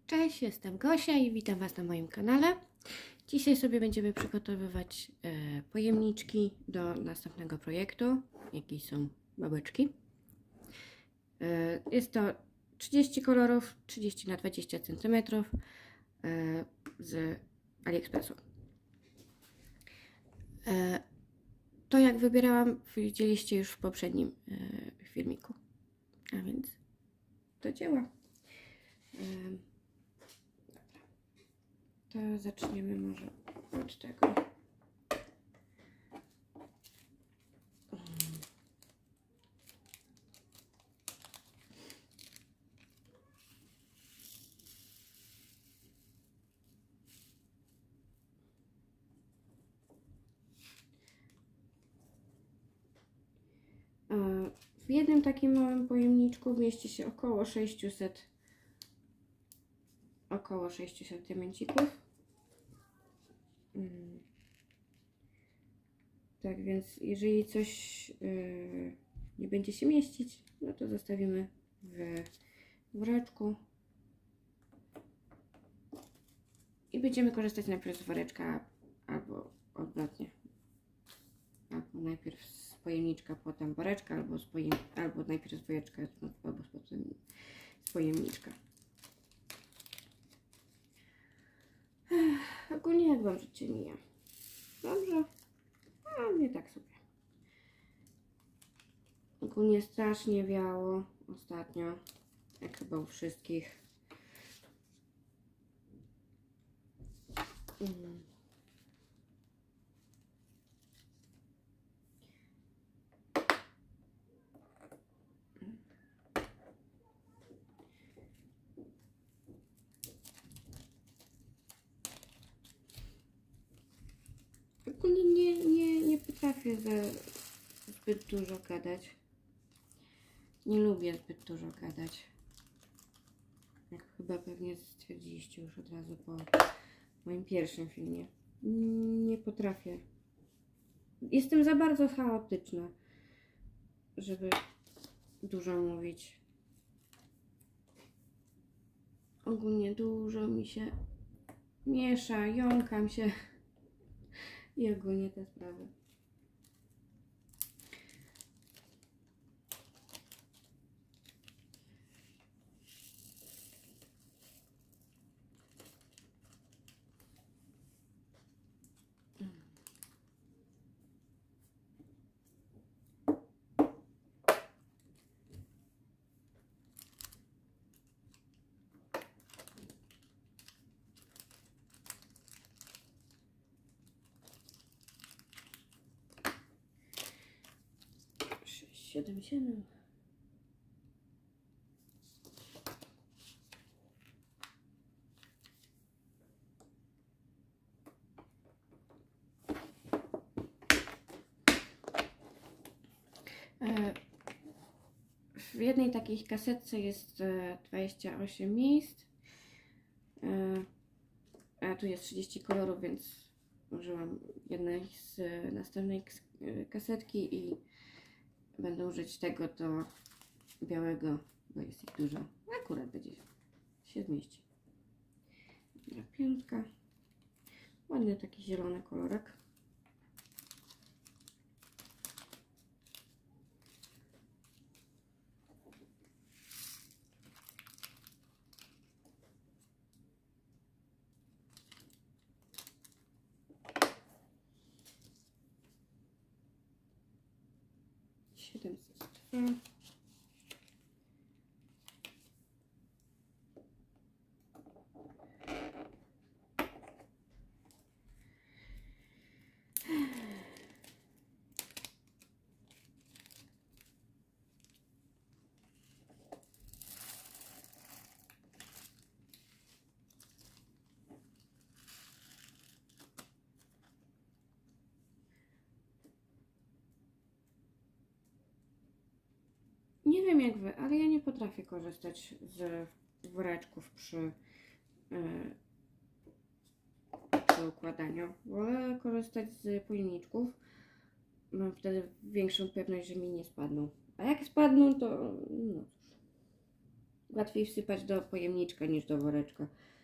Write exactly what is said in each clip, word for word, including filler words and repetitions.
Cześć, jestem Gosia i witam Was na moim kanale. Dzisiaj sobie będziemy przygotowywać e, pojemniczki do następnego projektu, jakie są babeczki. E, jest to trzydzieści kolorów, trzydzieści na dwadzieścia centymetrów e, z AliExpressu. E, to jak wybierałam, widzieliście już w poprzednim e, filmiku, a więc do dzieła. E, To zaczniemy może od tego. W jednym takim małym pojemniczku mieści się około sześćset około sześćset diamencików. Hmm. Tak więc jeżeli coś yy, nie będzie się mieścić, no to zostawimy w woreczku i będziemy korzystać najpierw z woreczka albo odwrotnie, albo najpierw z pojemniczka, potem woreczka, albo, z pojem, albo najpierw z woreczka, albo potem z pojemniczka. Ech, ogólnie jak Wam życie mija? Dobrze? A mnie tak sobie. Ogólnie strasznie wiało ostatnio, jak chyba u wszystkich. Mm. Ogólnie nie, nie, nie potrafię za zbyt dużo gadać. Nie lubię zbyt dużo gadać. Jak chyba pewnie stwierdziliście już od razu po moim pierwszym filmie. Nie potrafię. Jestem za bardzo chaotyczna, żeby dużo mówić. Ogólnie dużo mi się miesza, jąkam się. I ogólnie te sprawy. siedem, siedem. W jednej takiej kasetce jest dwadzieścia osiem miejsc, a tu jest trzydzieści kolorów, więc użyłam jednej z następnej kasetki i będę użyć tego do białego, bo jest ich dużo. Akurat będzie się zmieści. Piątka. Ładny taki zielony kolorek. siedemset dwa. Nie wiem jak Wy, ale ja nie potrafię korzystać z woreczków przy, yy, przy układaniu. Wolę korzystać z pojemniczków. Mam wtedy większą pewność, że mi nie spadną. A jak spadną, to no cóż. Łatwiej wsypać do pojemniczka niż do woreczka.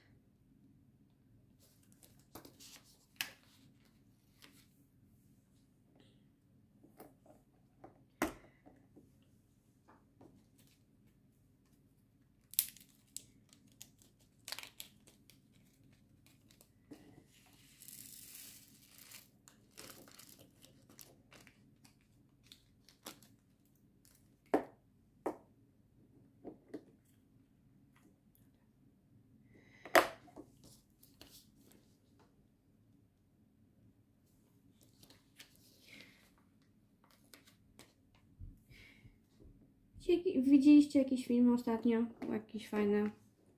Widzieliście jakiś film ostatnio? Jakiś fajny?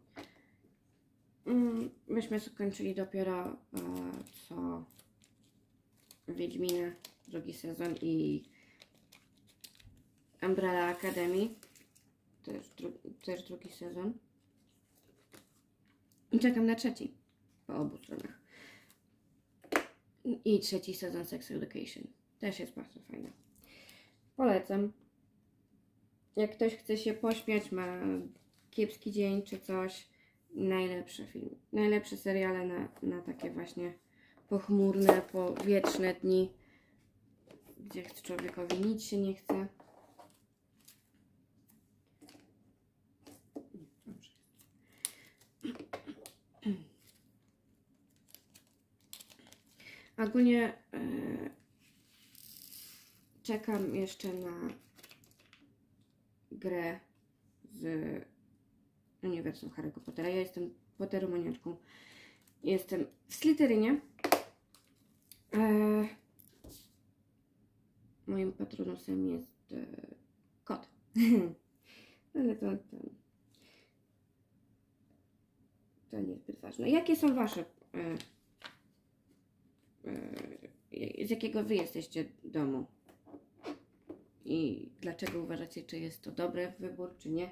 Myśmy skończyli dopiero e, co Wiedźmina, drugi sezon i Umbrella Academy, też, dru też drugi sezon. I czekam na trzeci, po obu stronach. I trzeci sezon Sex Education, też jest bardzo fajny. Polecam. Jak ktoś chce się pośmiać, ma kiepski dzień czy coś, najlepszy film. Najlepsze seriale na, na takie właśnie pochmurne, powietrzne dni, gdzie człowiekowi nic się nie chce. Dobrze. Ogólnie e, czekam jeszcze na grę z uniwersum Harry'ego Pottera. Ja jestem Potteromaniaczką. Jestem w Slytherinie. E, moim patronusem jest e, kot. Ale to, to, to niezbyt ważne. Jakie są wasze... E, e, z jakiego wy jesteście domu? I dlaczego uważacie, czy jest to dobry wybór, czy nie?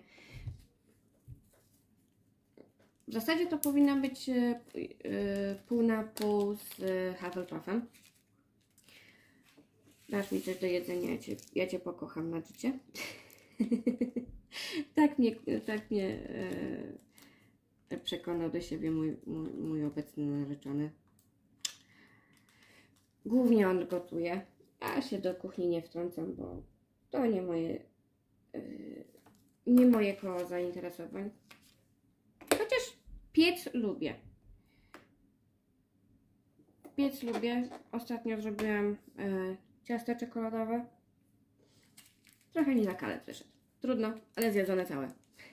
W zasadzie to powinna być yy, yy, pół na pół z Hufflepuffem. Dasz mi coś do jedzenia, ja cię, ja cię pokocham na życie. tak mnie, tak mnie yy, przekonał do siebie mój, mój, mój obecny narzeczony. Głównie on gotuje. Ja się do kuchni nie wtrącam, bo to nie moje, yy, nie moje koło zainteresowań. Chociaż piec lubię. Piec lubię. Ostatnio zrobiłam yy, ciasto czekoladowe. Trochę nie na kalę wyszedł. Trudno, ale zjedzone całe.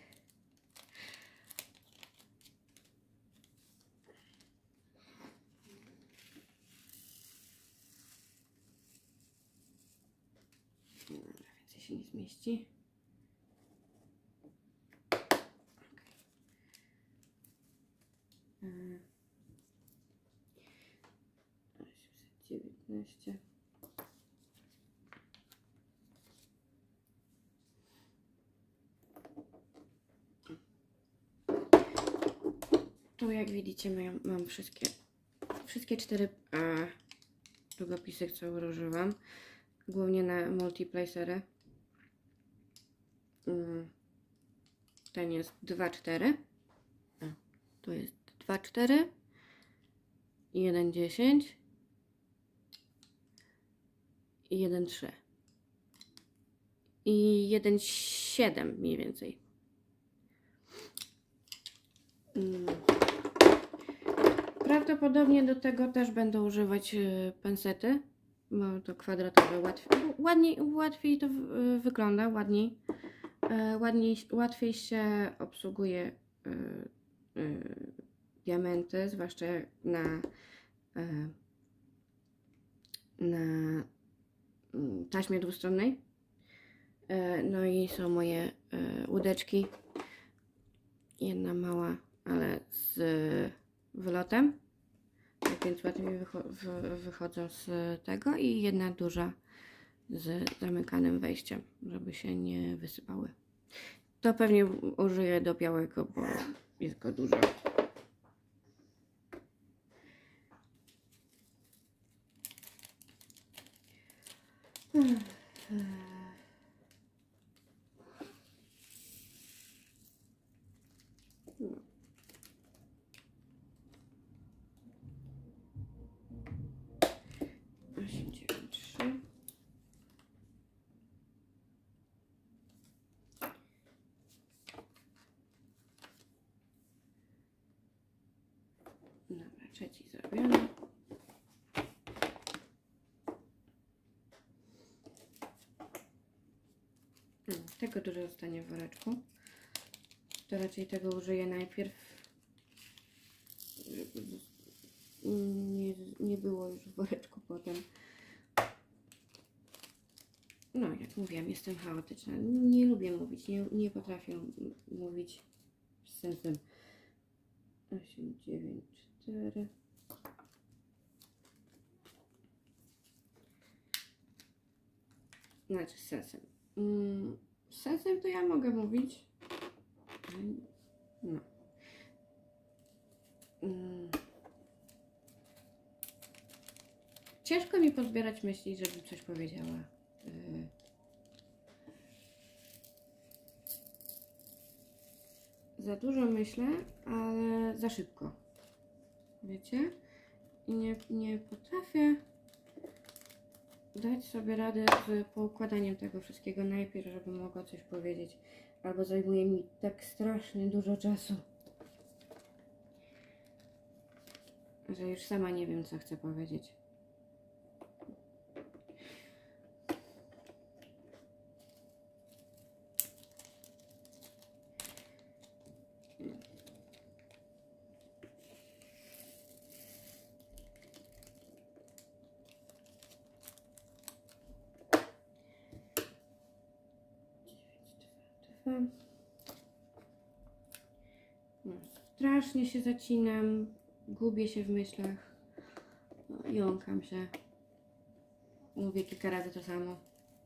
Dobra, więcej się nie zmieści. Okay. osiemset dziewiętnaście. Tu jak widzicie mam, mam wszystkie wszystkie cztery e, długopisy, co ułożyłam. Głównie na multiplacery. Ten jest dwa cztery. Tu jest dwa cztery. jeden dziesięć. I jeden trzy. I jeden siedem mniej więcej. Prawdopodobnie do tego też będę używać pensety, bo to kwadratowe łatwiej, ładniej, łatwiej to wygląda, ładniej, ładniej, łatwiej się obsługuje diamenty, zwłaszcza na, na taśmie dwustronnej. No i są moje łódeczki, jedna mała, ale z wylotem, tak więc łatwiej wycho wy wychodzą z tego, i jedna duża z zamykanym wejściem, żeby się nie wysypały. To pewnie użyję do białego, bo jest go dużo. No. osiem, dziewięć, trzy. Dobra, trzeci zrobiony. Tego dużo zostanie w woreczku. To raczej tego użyję najpierw, żeby nie, nie było już w woreczku potem. No, jak mówiłam, jestem chaotyczna. Nie lubię mówić, nie, nie potrafię mówić z sensem. osiem, dziewięć, cztery. Znaczy z sensem. Mm, z sensem to ja mogę mówić. No. Mm. Ciężko mi pozbierać myśli, żebym coś powiedziała. Yy. Za dużo myślę, ale za szybko. Wiecie? I nie, nie potrafię dać sobie radę z poukładaniem tego wszystkiego najpierw, żeby mogła coś powiedzieć. Albo zajmuje mi tak strasznie dużo czasu, że już sama nie wiem, co chcę powiedzieć. No, strasznie się zacinam, gubię się w myślach, no, jąkam się, mówię kilka razy to samo.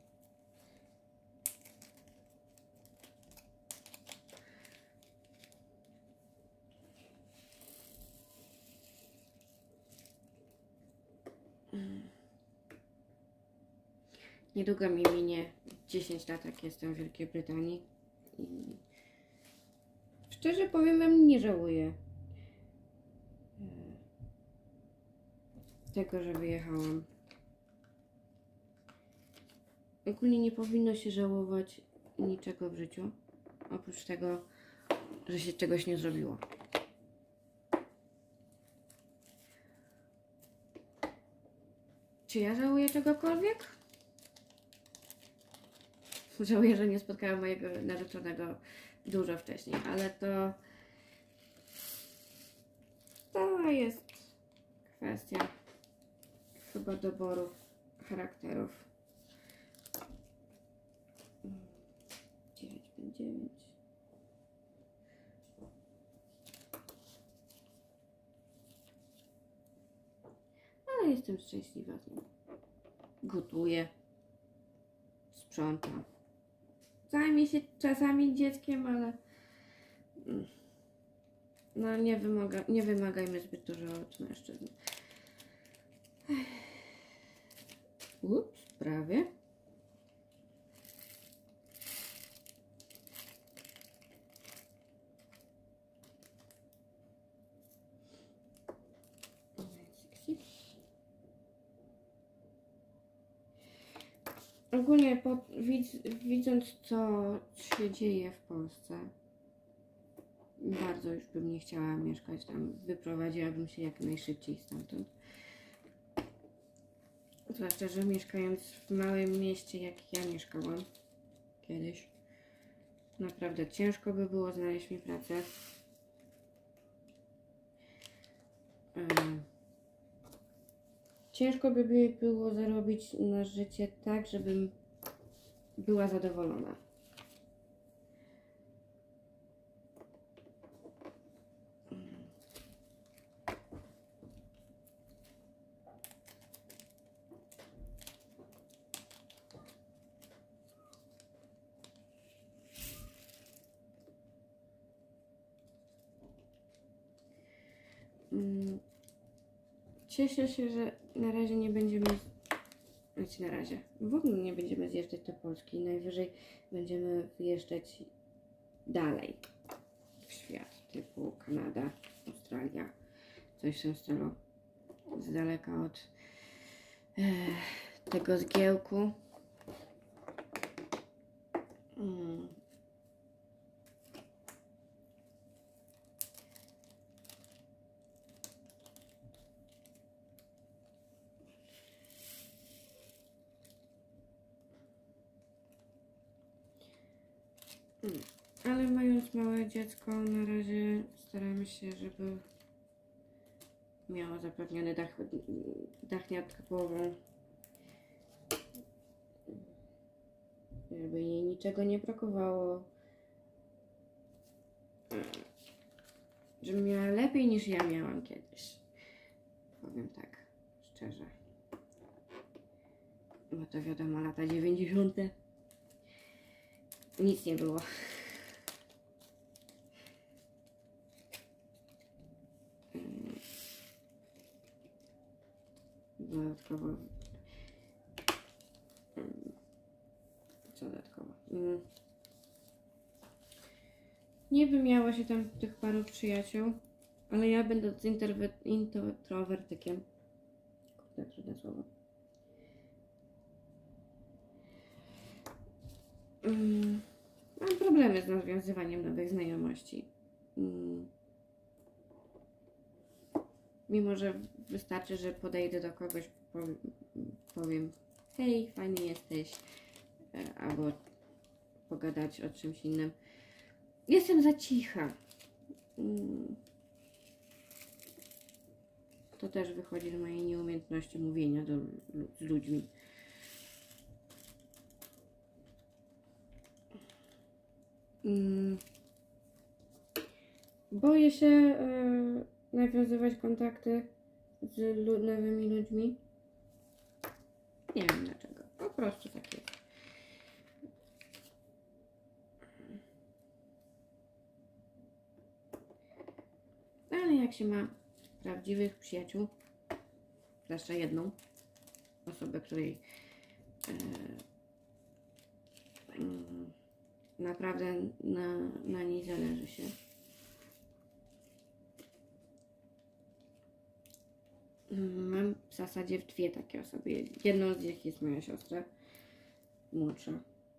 Niedługo mi minie dziesięć lat, jak jestem w Wielkiej Brytanii. I szczerze powiem wam, nie żałuję tego, że wyjechałam. Ogólnie nie powinno się żałować niczego w życiu, oprócz tego, że się czegoś nie zrobiło. Czy ja żałuję czegokolwiek? Żałuję, że nie spotkałam mojego narzeczonego dużo wcześniej, ale to to jest kwestia chyba doboru charakterów. dziewięć, pięć, dziewięć. Ale jestem szczęśliwa z nim. Gotuję, sprzątam. Zajmie się czasami dzieckiem, ale no nie, wymaga, nie wymagajmy zbyt dużo od mężczyzn. Ups, prawie. Ogólnie po, widz, widząc, co się dzieje w Polsce, bardzo już bym nie chciała mieszkać tam. Wyprowadziłabym się jak najszybciej stamtąd. Zwłaszcza, że mieszkając w małym mieście, jak ja mieszkałam kiedyś, naprawdę ciężko by było znaleźć mi pracę. Um, ciężko by było zarobić na życie tak, żebym była zadowolona. Cieszę się, że na razie nie będziemy, znaczy na razie, w ogóle nie będziemy zjeżdżać do Polski. Najwyżej będziemy wyjeżdżać dalej w świat. typu Kanada, Australia, coś w tym stylu, z daleka od e, tego zgiełku. Mm. Ale mając małe dziecko, na razie staramy się, żeby miało zapewniony dach, dach nad głową, żeby jej niczego nie brakowało, żeby miała lepiej niż ja miałam kiedyś, powiem tak szczerze, bo to wiadomo, lata dziewięćdziesiąte nic nie było. Dodatkowo, co dodatkowo? Nie wymiało się tam tych paru przyjaciół, ale ja będąc introwertykiem, kurde, trudne słowo, mam problemy z nawiązywaniem nowych znajomości. Mimo że wystarczy, że podejdę do kogoś, powiem hej, fajny jesteś, albo pogadać o czymś innym. Jestem za cicha. To też wychodzi z mojej nieumiejętności mówienia do, z ludźmi. Boję się yy, nawiązywać kontakty z lu nowymi ludźmi. Nie wiem dlaczego. Po prostu tak jest. Ale jak się ma prawdziwych przyjaciół, zwłaszcza jedną osobę, której yy, yy, naprawdę na, na niej zależy się. Mam w zasadzie dwie takie osoby. Jedną z nich jest moja siostra młodsza.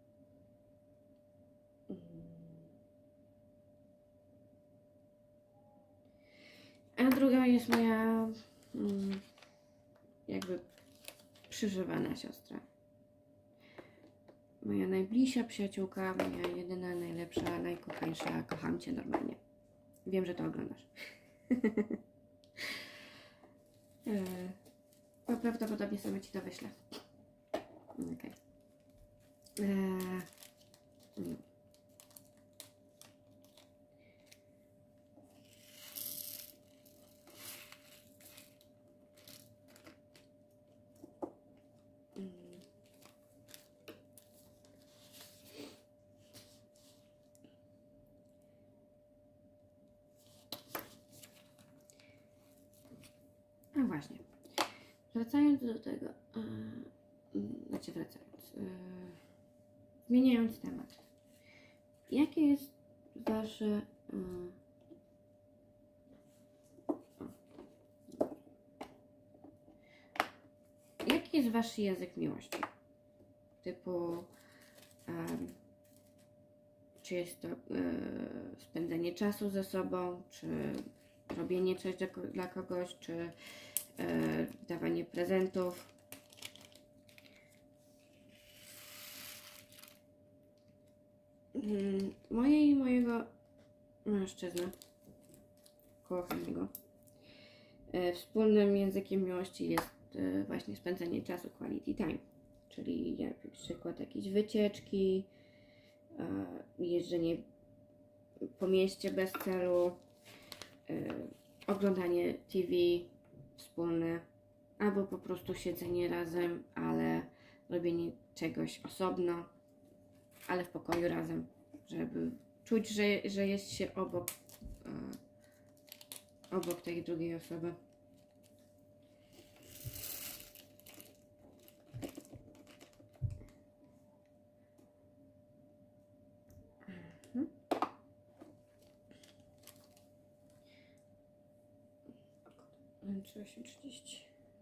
A druga jest moja jakby przyżywana siostra. Moja najbliższa przyjaciółka, moja jedyna, najlepsza, najkochańsza. Kocham cię normalnie. Wiem, że to oglądasz. Bo prawdopodobnie sobie ci to wyślę. Okej. Okay. Eee, no. No właśnie, wracając do tego, yy, znaczy wracając, yy, zmieniając temat, jakie jest wasze, yy, jaki jest wasz język miłości? Typu, yy, czy jest to yy, spędzenie czasu ze sobą, czy robienie coś dla, dla kogoś, czy e, dawanie prezentów. Hmm, moje i mojego mężczyzny kochanego e, wspólnym językiem miłości jest e, właśnie spędzanie czasu, quality time, czyli na przykład jakieś wycieczki, e, jeżdżenie po mieście bez celu, Yy, oglądanie T V wspólne, albo po prostu siedzenie razem, ale robienie czegoś osobno, ale w pokoju razem, żeby czuć, że, że jest się obok, yy, obok tej drugiej osoby. trzy osiem trzydzieści.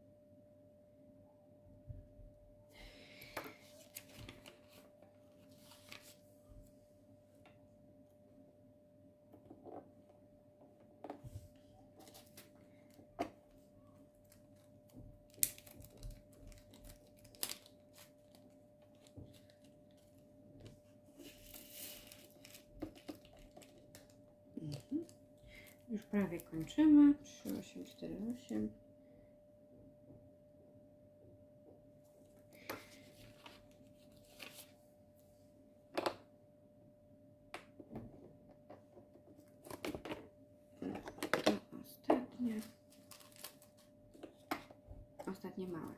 Już prawie kończymy. trzy osiem cztery osiem. To ostatnie. Ostatnie małe.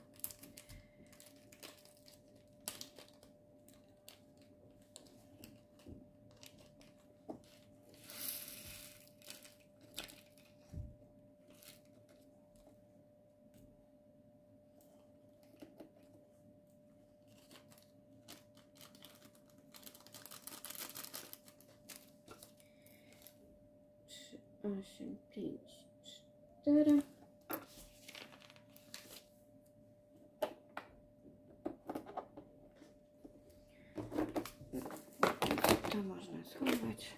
osiem, pięć, cztery. To można schować.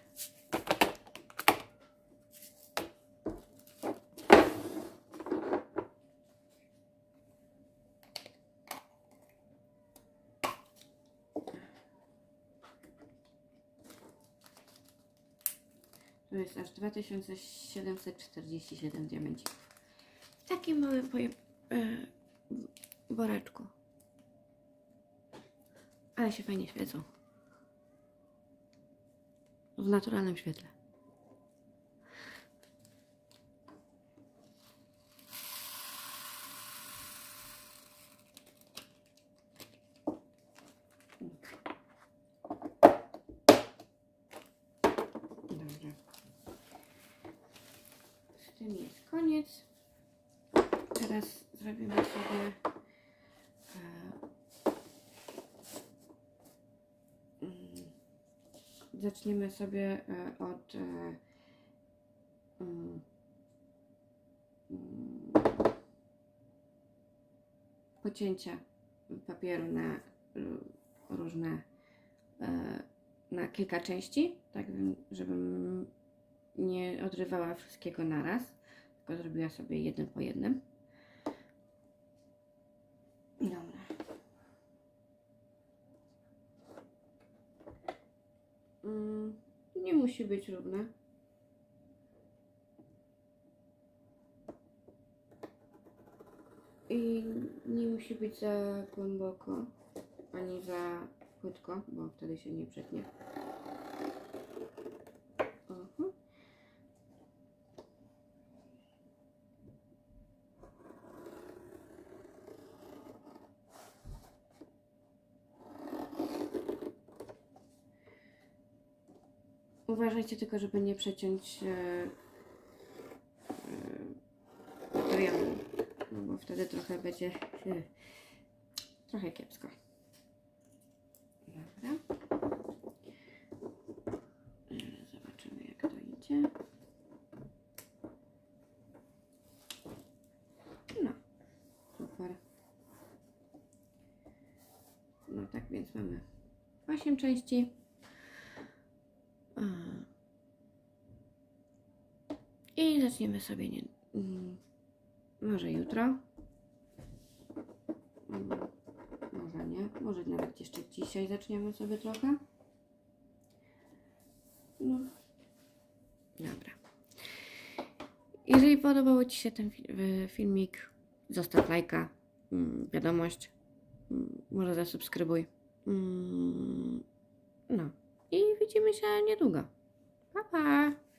To jest aż dwa tysiące siedemset czterdzieści siedem diamencików. W takim małym poje, e, woreczku. Ale się fajnie świecą. W naturalnym świetle. Dobra. Z tym jest koniec. Teraz zrobimy sobie e, mm, zaczniemy sobie e, od e, mm, pocięcia papieru na y, różne e, na kilka części, tak żebym nie odrywała wszystkiego naraz, tylko zrobiła sobie jeden po jednym. Dobra. Mm, nie musi być równe. I nie musi być za głęboko, ani za płytko, bo wtedy się nie przetnie. Uh-huh. Uważajcie tylko, żeby nie przeciąć e, e, materiału, no bo wtedy trochę będzie e, trochę kiepsko. Dobra. Zobaczymy, jak to idzie. No, super. No tak więc mamy osiem części. I zaczniemy sobie nie, może jutro. Może nie, może nawet jeszcze dzisiaj zaczniemy sobie trochę. No. Dobra. Jeżeli podobał Ci się ten filmik, zostaw lajka, wiadomość, może zasubskrybuj. No i widzimy się niedługo. Pa, pa!